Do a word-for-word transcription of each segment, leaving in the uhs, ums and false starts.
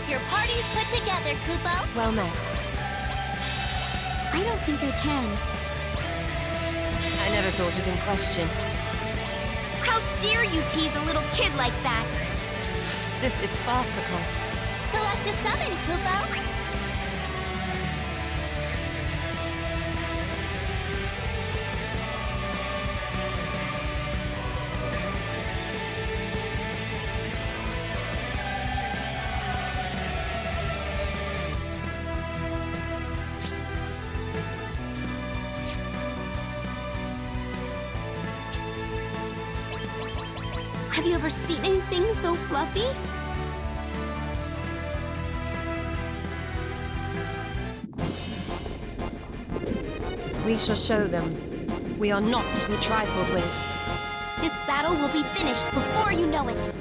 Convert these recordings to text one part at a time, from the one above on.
your party's put together, Kupo. Well met. I don't think I can. I never thought it in question. How dare you tease a little kid like that? This is farcical. Select a summon, Kupo. Have you ever seen anything so fluffy? We shall show them. We are not to be trifled with. This battle will be finished before you know it.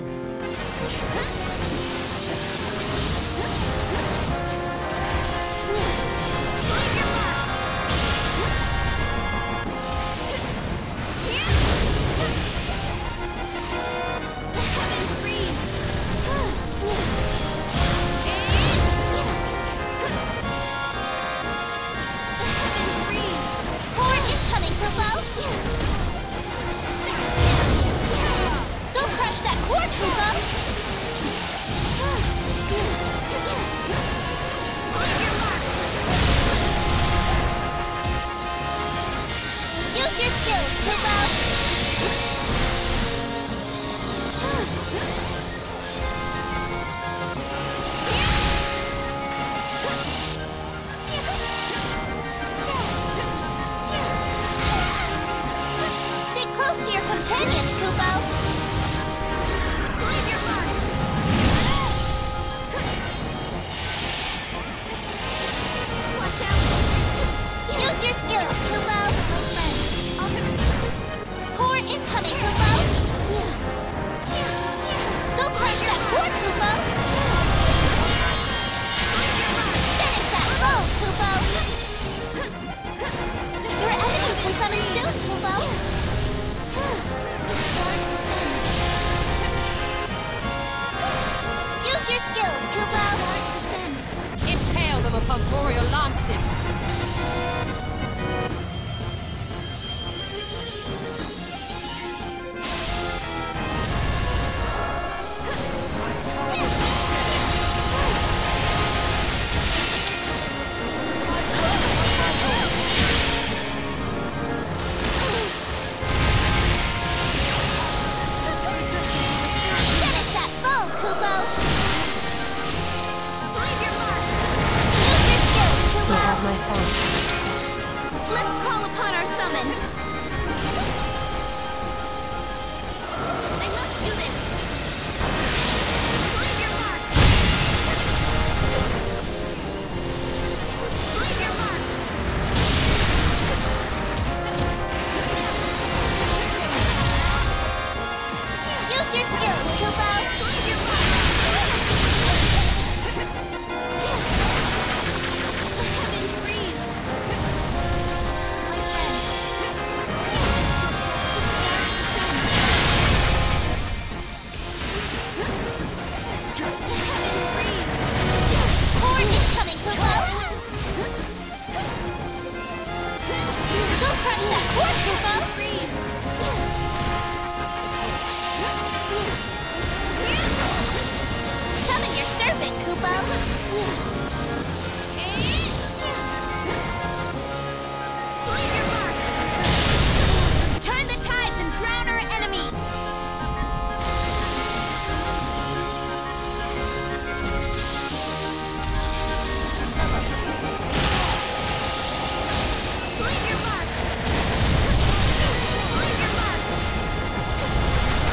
Use your skills, Kupo! Stay close to your companions, Kupo! Use your skills, Kupo! Core incoming, Kupo! Go crush that core, Kupo! Finish that foe, Kupo! Your enemies will summon soon, Kupo! Use your skills, Kupo! Impale them upon boreal lances! My thanks. Let's call upon our summon. I must do this. Find your mark. Find your mark. Use your skills, Kupo! Find your mark. Summon your serpent, Kupo! Turn the tides and drown our enemies!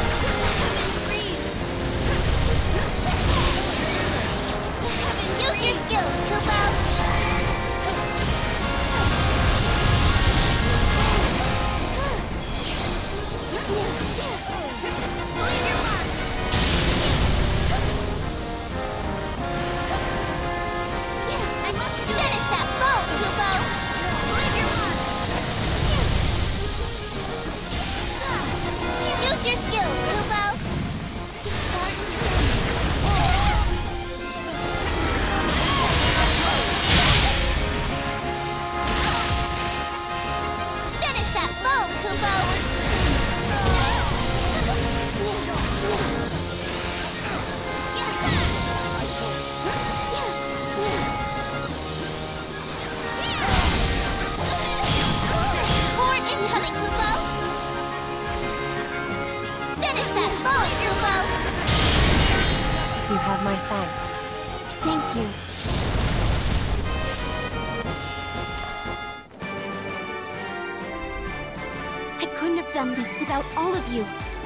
Use your have my thanks. Thank you. I couldn't have done this without all of you.